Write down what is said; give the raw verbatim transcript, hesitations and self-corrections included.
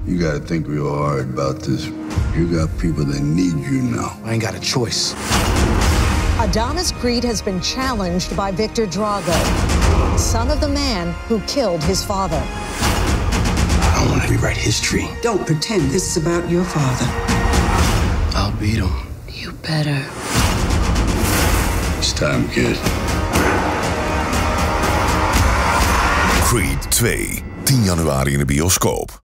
You gotta think real hard about this. You got people that need you now. I ain't got a choice. Adonis Creed has been challenged by Victor Drago, son of the man who killed his father. I don't want to rewrite history. Don't pretend this is about your father. I'll beat him. You better. It's time, kid. Creed twee, tien januari in de bioscoop.